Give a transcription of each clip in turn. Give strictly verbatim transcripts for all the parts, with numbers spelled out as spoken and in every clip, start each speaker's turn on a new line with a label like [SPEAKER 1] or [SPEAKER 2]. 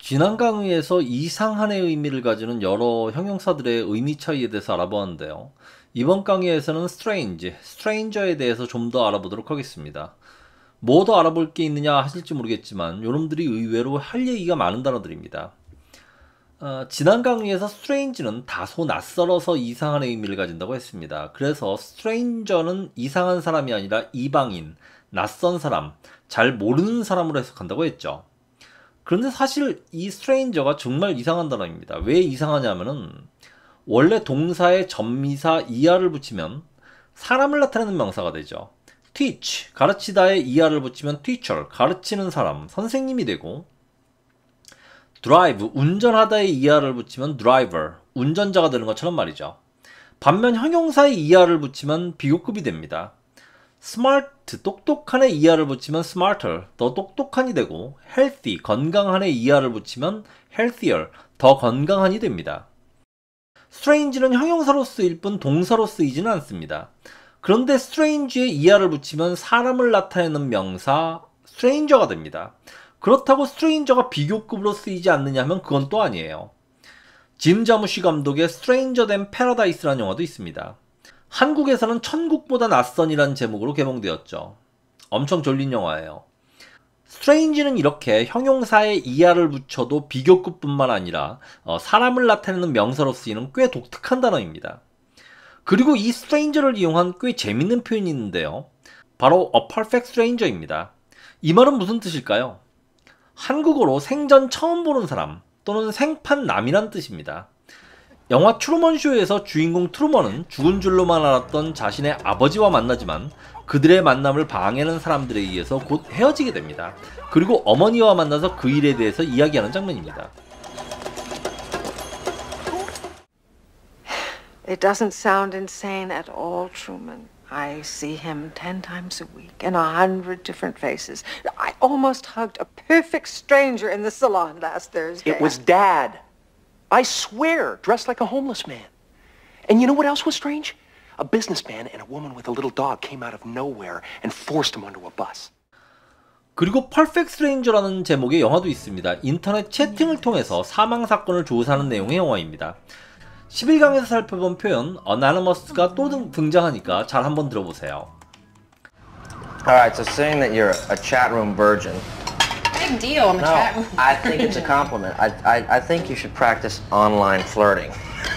[SPEAKER 1] 지난 강의에서 이상한의 의미를 가지는 여러 형용사들의 의미 차이에 대해서 알아보았는데요. 이번 강의에서는 strange, stranger에 대해서 좀 더 알아보도록 하겠습니다. 뭐 더 알아볼 게 있느냐 하실지 모르겠지만 여러분들이 의외로 할 얘기가 많은 단어들입니다. 어, 지난 강의에서 strange는 다소 낯설어서 이상한의 의미를 가진다고 했습니다. 그래서 stranger는 이상한 사람이 아니라 이방인, 낯선 사람, 잘 모르는 사람으로 해석한다고 했죠. 그런데 사실 이 stranger가 정말 이상한 단어입니다. 왜 이상하냐면은 원래 동사에 전미사 이하를 붙이면 사람을 나타내는 명사가 되죠. teach, 가르치다에 이하를 붙이면 teacher, 가르치는 사람, 선생님이 되고, drive, 운전하다에 이하를 붙이면 driver, 운전자가 되는 것처럼 말이죠. 반면 형용사에 이하를 붙이면 비교급이 됩니다. smart, 똑똑한에 이하를 붙이면 smarter, 더 똑똑한이 되고, healthy, 건강한에 이하를 붙이면 healthier, 더 건강한이 됩니다. strange는 형용사로 쓰일 뿐 동사로 쓰이지는 않습니다. 그런데 strange에 이하를 붙이면 사람을 나타내는 명사 stranger가 됩니다. 그렇다고 stranger가 비교급으로 쓰이지 않느냐 하면 그건 또 아니에요. 짐 자무시 감독의 Stranger Than Paradise라는 영화도 있습니다. 한국에서는 천국보다 낯선이라는 제목으로 개봉되었죠. 엄청 졸린 영화예요. strange는 이렇게 형용사에 이하를 붙여도 비교급뿐만 아니라 어, 사람을 나타내는 명사로 쓰이는 꽤 독특한 단어입니다. 그리고 이 stranger를 이용한 꽤 재밌는 표현이 있는데요. 바로 a perfect stranger입니다. 이 말은 무슨 뜻일까요? 한국어로 생전 처음 보는 사람 또는 생판남이란 뜻입니다. 영화 트루먼쇼에서 주인공 트루먼은 죽은 줄로만 알았던 자신의 아버지와 만나지만 그들의 만남을 방해하는 사람들에 의해서 곧 헤어지게 됩니다. 그리고 어머니와 만나서 그 일에 대해서 이야기하는 장면입니다.
[SPEAKER 2] It doesn't sound insane at all, Truman. I see him ten times a week in a hundred different faces. I almost hugged a perfect stranger in the salon last Thursday.
[SPEAKER 3] It was Dad. I swear, dressed like a homeless man. And you know what else was strange? A businessman and a woman with a little dog came out of nowhere and forced him onto a bus.
[SPEAKER 1] 그리고 Perfect Stranger라는 제목의 영화도 있습니다. 인터넷 채팅을 통해서 사망 사건을 조사하는 내용의 영화입니다. 십일 강에서 살펴본 표현 Anonymous가 또 등, 등장하니까 잘 한번 들어보세요.
[SPEAKER 4] Alright, so saying that you're a chat room virgin.
[SPEAKER 5] Big deal, I'm a
[SPEAKER 4] No,
[SPEAKER 5] chat room.
[SPEAKER 4] I think it's a compliment. I, I, I think you should practice online flirting.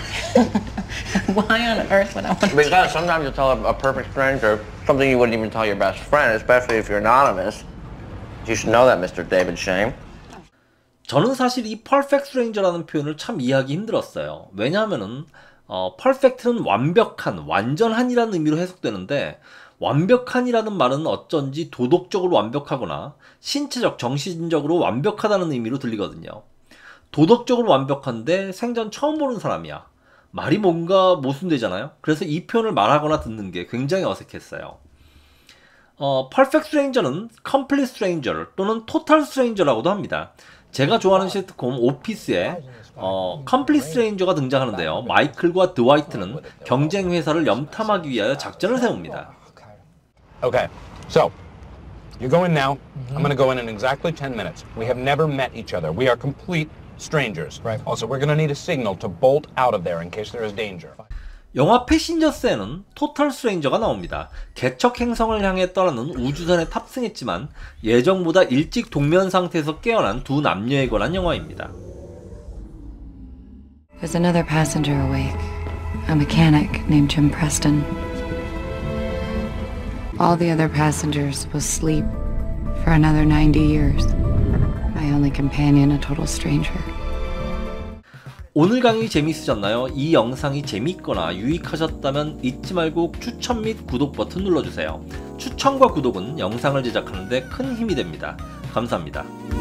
[SPEAKER 5] Why on earth would I want to?
[SPEAKER 4] Because sometimes you tell a, a perfect stranger something you wouldn't even tell your best friend, especially if you're anonymous. You should know that, Mister David Shame.
[SPEAKER 1] 저는 사실 이 perfect stranger라는 표현을 참 이해하기 힘들었어요. 왜냐하면은 어, perfect는 완벽한, 완전한이라는 의미로 해석되는데 완벽한이라는 말은 어쩐지 도덕적으로 완벽하거나 신체적, 정신적으로 완벽하다는 의미로 들리거든요. 도덕적으로 완벽한데 생전 처음 보는 사람이야. 말이 뭔가 모순되잖아요. 그래서 이 표현을 말하거나 듣는 게 굉장히 어색했어요. 어, perfect stranger는 complete stranger 또는 total stranger라고도 합니다. 제가 좋아하는 시트콤 오피스에 어, complete stranger가 등장하는데요. 마이클과 드와이트는 경쟁 회사를 염탐하기 위하여 작전을 세웁니다.
[SPEAKER 6] Okay, so you're going now. I'm going to go in in exactly ten minutes. We have never met each other. We are complete strangers. Right. Also, we're going to need a signal to bolt out of there in case there is danger.
[SPEAKER 1] 영화 패신저스에는 토탈 스트레인저가 나옵니다. 개척 행성을 향해 떠나는 우주선에 탑승했지만 예정보다 일찍 동면 상태에서 깨어난 두 남녀에 관한 영화입니다.
[SPEAKER 7] There's another passenger awake, a mechanic named Jim Preston. All the other passengers will sleep for another ninety years. My only companion, a total stranger.
[SPEAKER 1] 오늘 강의 재미있으셨나요? 이 영상이 재미있거나 유익하셨다면 잊지 말고 추천 및 구독 버튼 눌러주세요. 추천과 구독은 영상을 제작하는 데 큰 힘이 됩니다. 감사합니다.